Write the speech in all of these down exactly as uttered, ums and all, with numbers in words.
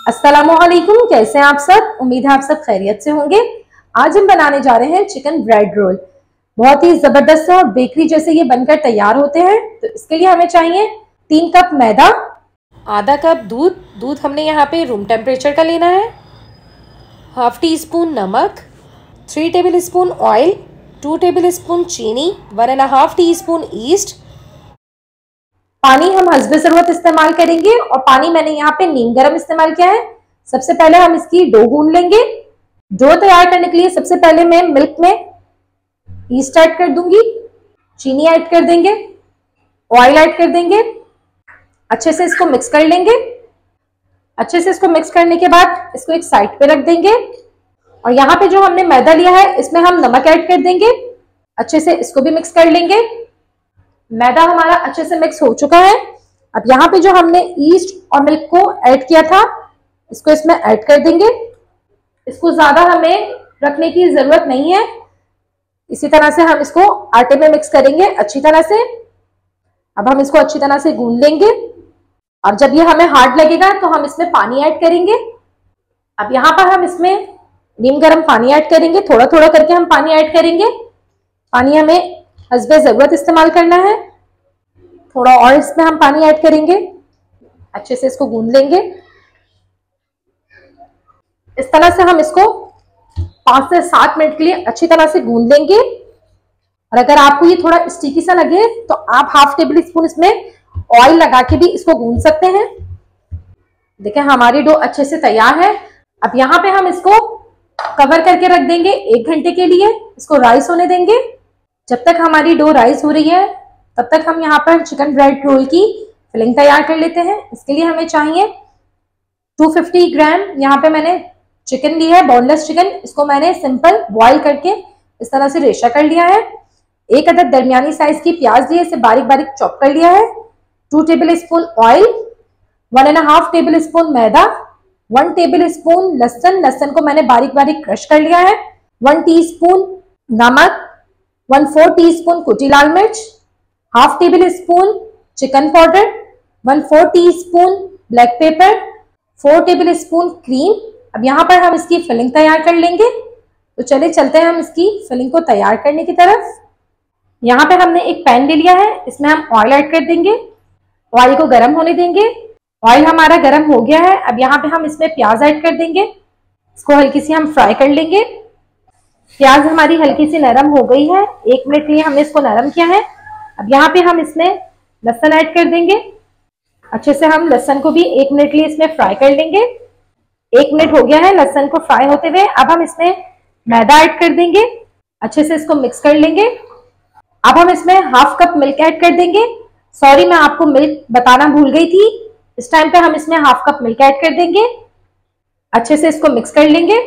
अस्सलामुअलैकुम, कैसे हैं आप सब। उम्मीद है आप सब खैरियत से होंगे। आज हम बनाने जा रहे हैं चिकन ब्रेड रोल। बहुत ही जबरदस्त और बेकरी जैसे ये बनकर तैयार होते हैं। तो इसके लिए हमें चाहिए तीन कप मैदा, आधा कप दूध। दूध हमने यहाँ पे रूम टेम्परेचर का लेना है। हाफ टी स्पून नमक, three tablespoon oil, two tablespoon चीनी, one and half teaspoon yeast. पानी हम हस्बे जरूरत इस्तेमाल करेंगे और पानी मैंने यहाँ पे नीम गरम इस्तेमाल किया है। सबसे पहले हम इसकी डो गूंद लेंगे। डो तैयार करने के लिए सबसे पहले मैं मिल्क में ईस्ट ऐड कर दूंगी, चीनी ऐड कर देंगे, ऑयल ऐड कर देंगे। अच्छे से इसको मिक्स कर लेंगे। अच्छे से इसको मिक्स करने के बाद इसको एक साइड पे रख देंगे और यहाँ पे जो हमने मैदा लिया है इसमें हम नमक ऐड कर देंगे। अच्छे से इसको भी मिक्स कर लेंगे। मैदा हमारा अच्छे से मिक्स हो चुका है। अब यहाँ पे जो हमने ईस्ट और मिल्क को ऐड किया था इसको इसमें ऐड कर देंगे। इसको ज्यादा हमें रखने की जरूरत नहीं है। इसी तरह से हम इसको आटे में मिक्स करेंगे अच्छी तरह से। अब हम इसको अच्छी तरह से गूंद लेंगे और जब ये हमें हार्ड लगेगा तो हम इसमें पानी ऐड करेंगे। अब यहाँ पर हम इसमें नीम गर्म पानी ऐड करेंगे। थोड़ा थोड़ा करके हम पानी ऐड करेंगे। पानी हमें हस्बे जरूरत इस्तेमाल करना है। थोड़ा और इसमें हम पानी ऐड करेंगे। अच्छे से इसको गूंद लेंगे। इस तरह से हम इसको पांच से सात मिनट के लिए अच्छी तरह से गूंद लेंगे। और अगर आपको ये थोड़ा स्टिकी सा लगे तो आप हाफ टेबल स्पून इसमें ऑयल लगा के भी इसको गूंद सकते हैं। देखिए हमारी डो अच्छे से तैयार है। अब यहाँ पे हम इसको कवर करके रख देंगे एक घंटे के लिए। इसको राइस होने देंगे। जब तक हमारी डो राइस हो रही है तब तक हम यहाँ पर चिकन ब्रेड रोल की फिलिंग तैयार कर लेते हैं। इसके लिए हमें चाहिए दो सौ पचास ग्राम यहाँ पे मैंने चिकन लिया है, बोनलेस चिकन। इसको मैंने सिंपल बॉईल करके इस तरह से रेशा कर लिया है। एक अदद दरमियानी साइज की प्याज ली है, इसे बारीक बारीक चॉप कर लिया है। Two tablespoon oil, one and half tablespoon मैदा, वन टेबल स्पून लहसुन। लहसुन को मैंने बारीक बारीक क्रश कर लिया है। वन टी स्पून नमक, वन फोर टी स्पून कुटी लाल मिर्च, half tablespoon chicken powder, one four teaspoon black pepper, four tablespoon cream. अब यहाँ पर हम इसकी फिलिंग तैयार कर लेंगे। तो चलिए चलते हैं हम इसकी फिलिंग को तैयार करने की तरफ। यहाँ पे हमने एक पैन ले लिया है, इसमें हम ऑयल ऐड कर देंगे। ऑयल को गर्म होने देंगे। ऑयल हमारा गर्म हो गया है। अब यहाँ पे हम इसमें प्याज ऐड कर देंगे। इसको हल्की सी हम फ्राई कर लेंगे। प्याज हमारी हल्की सी नरम हो गई है। एक मिनट के लिए हमने इसको नरम किया है। अब यहाँ पे हम इसमें लहसुन ऐड कर देंगे। अच्छे से हम लहसुन को भी एक मिनट के लिए इसमें फ्राई कर लेंगे। एक मिनट हो गया है लहसुन को फ्राई होते हुए। अब हम इसमें मैदा ऐड कर देंगे। अच्छे से इसको मिक्स कर लेंगे। अब हम इसमें हाफ कप मिल्क ऐड कर देंगे। सॉरी, मैं आपको मिल्क बताना भूल गई थी। इस टाइम पे हम इसमें हाफ कप मिल्क ऐड कर देंगे। अच्छे से इसको मिक्स कर लेंगे।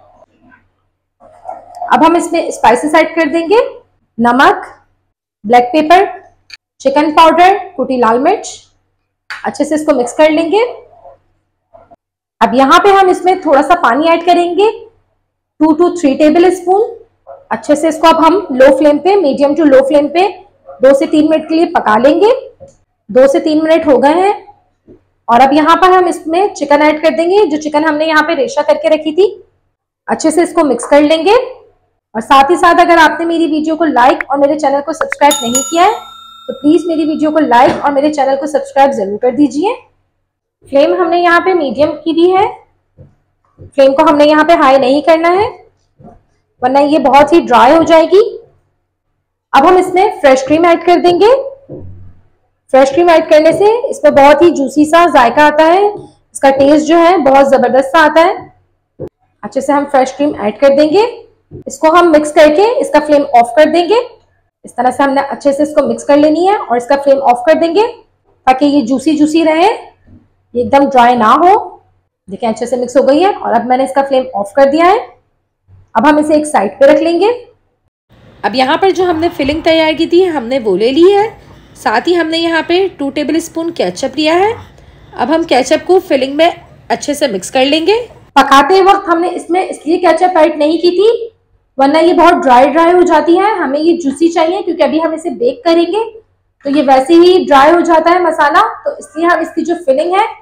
अब हम इसमें स्पाइसेस ऐड कर देंगे। नमक, ब्लैक पेपर, चिकन पाउडर, कुटी लाल मिर्च। अच्छे से इसको मिक्स कर लेंगे। अब यहाँ पे हम इसमें थोड़ा सा पानी ऐड करेंगे, two to three tablespoon. अच्छे से इसको अब हम लो फ्लेम पे, मीडियम टू लो फ्लेम पे दो से तीन मिनट के लिए पका लेंगे। दो से तीन मिनट हो गए हैं और अब यहाँ पर हम इसमें चिकन ऐड कर देंगे, जो चिकन हमने यहाँ पे रेशा करके रखी थी। अच्छे से इसको मिक्स कर लेंगे। और साथ ही साथ अगर आपने मेरी वीडियो को लाइक और मेरे चैनल को सब्सक्राइब नहीं किया है तो प्लीज मेरी वीडियो को लाइक और मेरे चैनल को सब्सक्राइब जरूर कर दीजिए। फ्लेम हमने यहाँ पे मीडियम की दी है। फ्लेम को हमने यहाँ पे हाई नहीं करना है वरना ये बहुत ही ड्राई हो जाएगी। अब हम इसमें फ्रेश क्रीम ऐड कर देंगे। फ्रेश क्रीम ऐड करने से इसमें बहुत ही जूसी सा जायका आता है। इसका टेस्ट जो है बहुत जबरदस्त सा आता है। अच्छे से हम फ्रेश क्रीम ऐड कर देंगे। इसको हम मिक्स करके इसका फ्लेम ऑफ कर देंगे। इस तरह से हमने अच्छे से इसको मिक्स कर लेनी है और इसका फ्लेम ऑफ कर देंगे ताकि ये जूसी जूसी रहे, ये एकदम ड्राई ना हो। देखिए अच्छे से मिक्स हो गई है और अब मैंने इसका फ्लेम ऑफ कर दिया है। अब हम इसे एक साइड पे रख लेंगे। अब यहाँ पर जो हमने फिलिंग तैयार की थी हमने वो ले ली है। साथ ही हमने यहाँ पे टू टेबल स्पून केचप लिया है। अब हम केचप को फिलिंग में अच्छे से मिक्स कर लेंगे। पकाते वक्त हमने इसमें इसलिए केचप ऐड नहीं की थी वरना ये बहुत ड्राई ड्राई हो जाती है। हमें ये जूसी चाहिए क्योंकि अभी हम इसे बेक करेंगे तो ये वैसे ही ड्राई हो जाता है मसाला। तो इसलिए हम इसकी जो फिलिंग है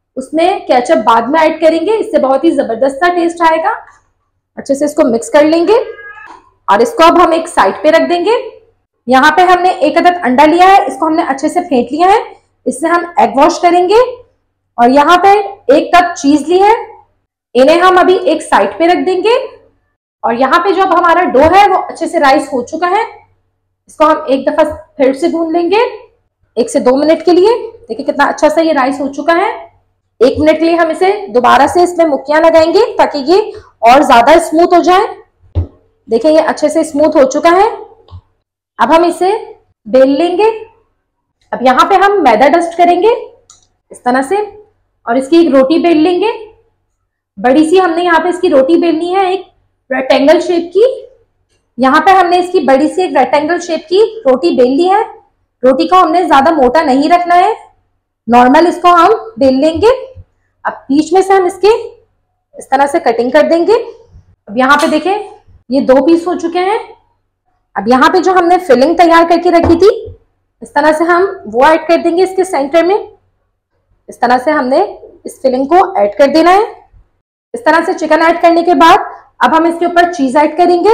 उसमें केचप बाद में ऐड करेंगे, इससे बहुत ही जबरदस्त सा टेस्ट आएगा। अच्छे से इसको मिक्स कर लेंगे और इसको अब हम एक साइड पे रख देंगे। यहाँ पे हमने एक अदद अंडा लिया है, इसको हमने अच्छे से फेंट लिया है, इससे हम एग वॉश करेंगे। और यहाँ पे एक कप चीज ली है, इन्हें हम अभी एक साइड पे रख देंगे। और यहाँ पे जो अब हमारा डो है वो अच्छे से राइस हो चुका है, इसको हम एक दफा फिर से गूंद लेंगे एक से दो मिनट के लिए। देखिए कितना अच्छा सा ये राइस हो चुका है। एक मिनट के लिए हम इसे दोबारा से इसमें मुक्कियां लगाएंगे ताकि ये और ज्यादा स्मूथ हो जाए। देखिए ये अच्छे से स्मूथ हो चुका है। अब हम इसे बेल लेंगे। अब यहाँ पे हम मैदा डस्ट करेंगे इस तरह से और इसकी एक रोटी बेल लेंगे। बड़ी सी हमने यहाँ पे इसकी रोटी बेलनी है, एक रेक्टेंगल शेप की। यहाँ पे हमने इसकी बड़ी सी एक रेक्टेंगल शेप की रोटी बेल ली है। रोटी को हमने ज्यादा मोटा नहीं रखना है, नॉर्मल इसको हम बेल लेंगे। अब बीच में से हम इसके इस तरह से कटिंग कर देंगे। अब यहाँ पे देखें ये दो पीस हो चुके हैं। अब यहाँ पे जो हमने फिलिंग तैयार करके रखी थी, इस तरह से हम वो ऐड कर देंगे इसके सेंटर में। इस तरह से हमने इस फिलिंग को ऐड कर देना है। इस तरह से चिकन ऐड करने के बाद अब हम इसके ऊपर चीज ऐड करेंगे।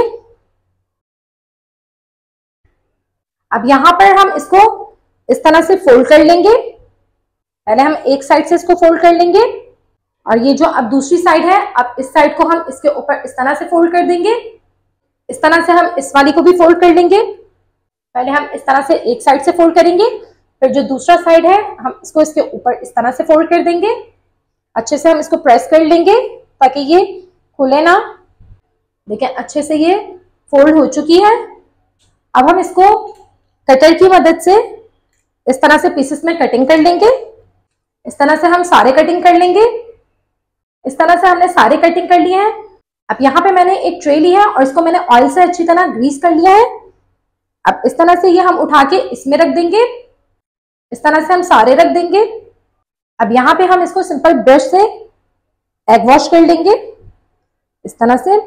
अब यहाँ पर हम इसको इस तरह से फोल्ड कर लेंगे। पहले हम एक साइड से इसको फोल्ड कर लेंगे और ये जो अब दूसरी साइड है, अब इस साइड को हम इसके ऊपर इस तरह से फोल्ड कर देंगे। इस तरह से हम इस वाली को भी फोल्ड कर लेंगे। पहले हम इस तरह से एक साइड से फोल्ड करेंगे, फिर जो दूसरा साइड है हम इसको इसके ऊपर इस तरह से फोल्ड कर देंगे। अच्छे से हम इसको प्रेस कर लेंगे ताकि ये खुले ना। देखिए अच्छे से ये फोल्ड हो चुकी है। अब हम इसको कटर की मदद से इस तरह से पीसेस में कटिंग कर लेंगे। इस तरह से हम सारे कटिंग कर लेंगे। इस तरह से हमने सारे कटिंग कर लिए हैं। अब यहाँ पे मैंने एक ट्रे लिया है और इसको मैंने ऑयल से अच्छी तरह ग्रीस कर लिया है। अब इस तरह से ये हम उठा के इसमें रख देंगे। इस तरह से हम सारे रख देंगे। अब यहाँ पे हम इसको सिंपल ब्रश से एग वॉश कर लेंगे। इस तरह से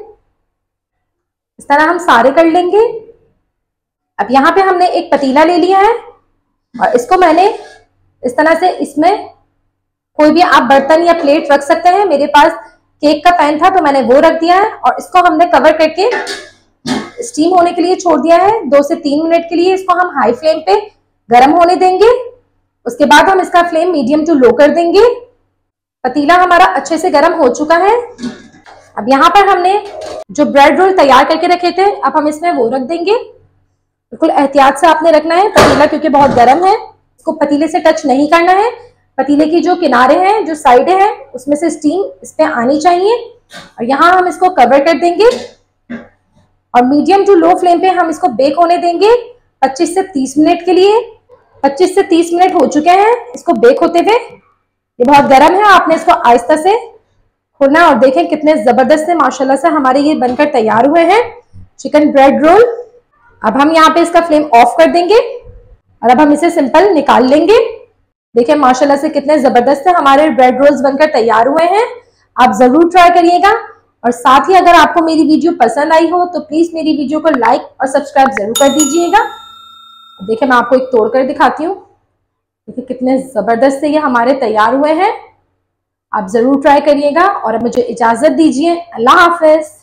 इस तरह हम सारे कर लेंगे। अब यहाँ पे हमने एक पतीला ले लिया है और इसको मैंने इस तरह से इसमें कोई भी आप बर्तन या प्लेट रख सकते हैं। मेरे पास केक का पैन था तो मैंने वो रख दिया है और इसको हमने कवर करके स्टीम होने के लिए छोड़ दिया है। दो से तीन मिनट के लिए इसको हम हाई फ्लेम पे गर्म होने देंगे। उसके बाद हम इसका फ्लेम मीडियम टू लो कर देंगे। पतीला हमारा अच्छे से गर्म हो चुका है। अब यहाँ पर हमने जो ब्रेड रोल तैयार करके रखे थे, अब हम इसमें वो रख देंगे। बिल्कुल एहतियात से आपने रखना है पतीला, क्योंकि बहुत गर्म है। इसको पतीले से टच नहीं करना है। पतीले की जो किनारे हैं, जो साइडें हैं, उसमें से स्टीम इस पे आनी चाहिए। और यहाँ हम इसको कवर कर देंगे और मीडियम टू लो फ्लेम पे हम इसको बेक होने देंगे पच्चीस से तीस मिनट के लिए। पच्चीस से तीस मिनट हो चुके हैं इसको बेक होते हुए। ये बहुत गर्म है, आपने इसको आहिस्ता से खोलना। और देखें कितने जबरदस्त से माशाल्लाह से हमारे ये बनकर तैयार हुए हैं चिकन ब्रेड रोल। अब हम यहाँ पे इसका फ्लेम ऑफ कर देंगे और अब हम इसे सिंपल निकाल लेंगे। देखिए माशाल्लाह से कितने जबरदस्त से हमारे ब्रेड रोल्स बनकर तैयार हुए हैं। आप जरूर ट्राई करिएगा। और साथ ही अगर आपको मेरी वीडियो पसंद आई हो तो प्लीज मेरी वीडियो को लाइक और सब्सक्राइब जरूर कर दीजिएगा। देखिए मैं आपको एक तोड़ कर दिखाती हूँ। देखिए कितने जबरदस्त से ये हमारे तैयार हुए हैं। आप जरूर ट्राई करिएगा और अब मुझे इजाजत दीजिए। अल्लाह हाफिज।